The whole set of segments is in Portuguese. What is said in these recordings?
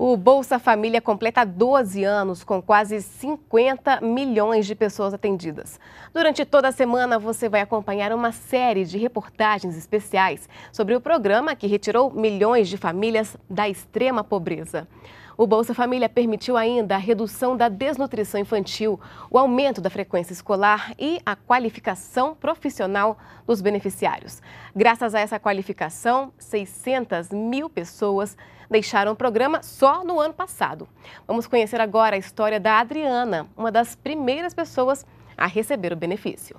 O Bolsa Família completa 12 anos com quase 50 milhões de pessoas atendidas. Durante toda a semana você vai acompanhar uma série de reportagens especiais sobre o programa que retirou milhões de famílias da extrema pobreza. O Bolsa Família permitiu ainda a redução da desnutrição infantil, o aumento da frequência escolar e a qualificação profissional dos beneficiários. Graças a essa qualificação, 600 mil pessoas deixaram o programa só no ano passado. Vamos conhecer agora a história da Adriana, uma das primeiras pessoas a receber o benefício.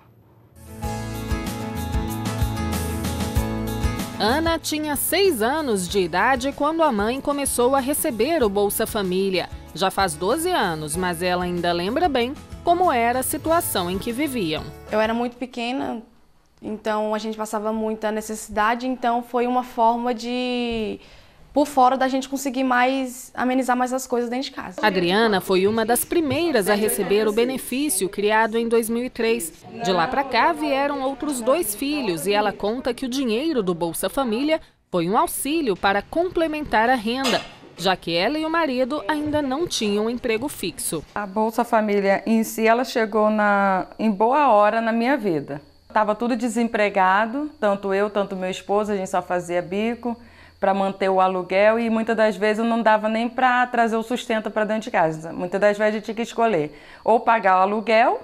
Ana tinha 6 anos de idade quando a mãe começou a receber o Bolsa Família. Já faz 12 anos, mas ela ainda lembra bem como era a situação em que viviam. Eu era muito pequena, então a gente passava muita necessidade, então foi uma forma de, por fora, da gente conseguir amenizar mais as coisas dentro de casa. Adriana foi uma das primeiras a receber o benefício criado em 2003. De lá para cá vieram outros 2 filhos e ela conta que o dinheiro do Bolsa Família foi um auxílio para complementar a renda, já que ela e o marido ainda não tinham emprego fixo. A Bolsa Família em si, ela chegou em boa hora na minha vida. Estava tudo desempregado, tanto eu, tanto meu esposo, a gente só fazia bico para manter o aluguel e muitas das vezes não dava nem para trazer o sustento para dentro de casa. Muitas das vezes a gente tinha que escolher ou pagar o aluguel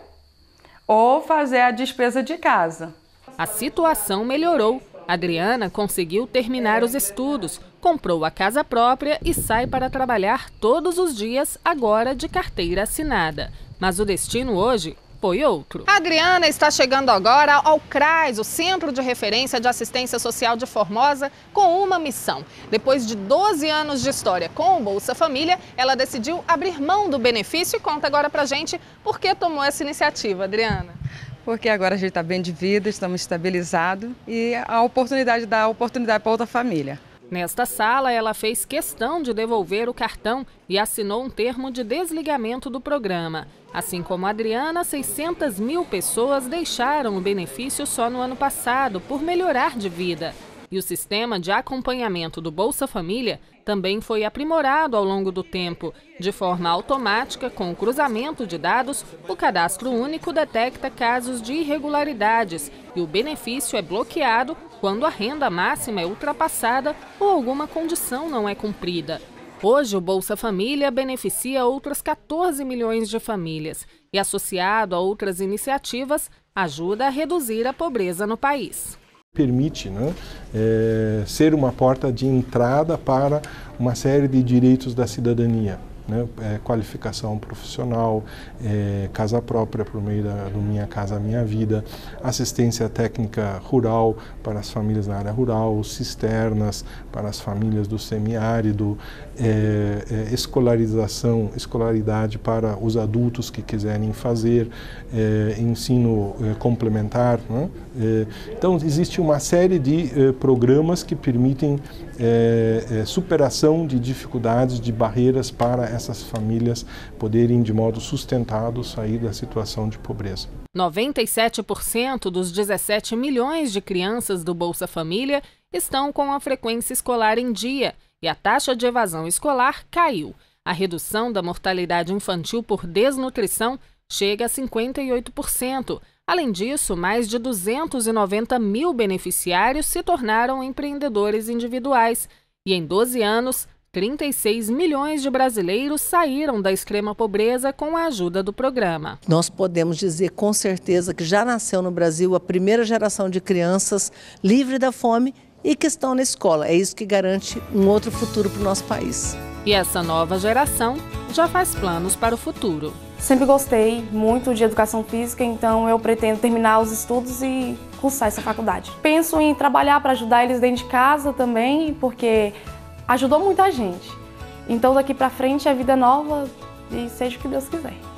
ou fazer a despesa de casa. A situação melhorou. Adriana conseguiu terminar os estudos, comprou a casa própria e sai para trabalhar todos os dias, agora de carteira assinada. Mas o destino hoje foi outro. A Adriana está chegando agora ao CRAS, o Centro de Referência de Assistência Social de Formosa, com uma missão. Depois de 12 anos de história com o Bolsa Família, ela decidiu abrir mão do benefício e conta agora pra gente por que tomou essa iniciativa, Adriana. Porque agora a gente está bem de vida, estamos estabilizados e a oportunidade dá oportunidade para outra família. Nesta sala, ela fez questão de devolver o cartão e assinou um termo de desligamento do programa. Assim como a Adriana, 600 mil pessoas deixaram o benefício só no ano passado por melhorar de vida. E o sistema de acompanhamento do Bolsa Família também foi aprimorado ao longo do tempo. De forma automática, com o cruzamento de dados, o cadastro único detecta casos de irregularidades e o benefício é bloqueado quando a renda máxima é ultrapassada ou alguma condição não é cumprida. Hoje, o Bolsa Família beneficia outras 14 milhões de famílias e, associado a outras iniciativas, ajuda a reduzir a pobreza no país. Permite, ser uma porta de entrada para uma série de direitos da cidadania. Qualificação profissional, casa própria por meio do Minha Casa Minha Vida, assistência técnica rural para as famílias na área rural, cisternas para as famílias do semiárido, escolaridade para os adultos que quiserem fazer, ensino complementar. Então, existe uma série de programas que permitem superação de dificuldades, de barreiras para essas famílias poderem, de modo sustentado, sair da situação de pobreza. 97% dos 17 milhões de crianças do Bolsa Família estão com a frequência escolar em dia e a taxa de evasão escolar caiu. A redução da mortalidade infantil por desnutrição chega a 58%. Além disso, mais de 290 mil beneficiários se tornaram empreendedores individuais e, em 12 anos, 36 milhões de brasileiros saíram da extrema pobreza com a ajuda do programa. Nós podemos dizer com certeza que já nasceu no Brasil a primeira geração de crianças livre da fome e que estão na escola. É isso que garante um outro futuro para o nosso país. E essa nova geração já faz planos para o futuro. Sempre gostei muito de educação física, então eu pretendo terminar os estudos e cursar essa faculdade. Penso em trabalhar para ajudar eles dentro de casa também, porque ajudou muita gente. Então daqui para frente é vida nova e seja o que Deus quiser.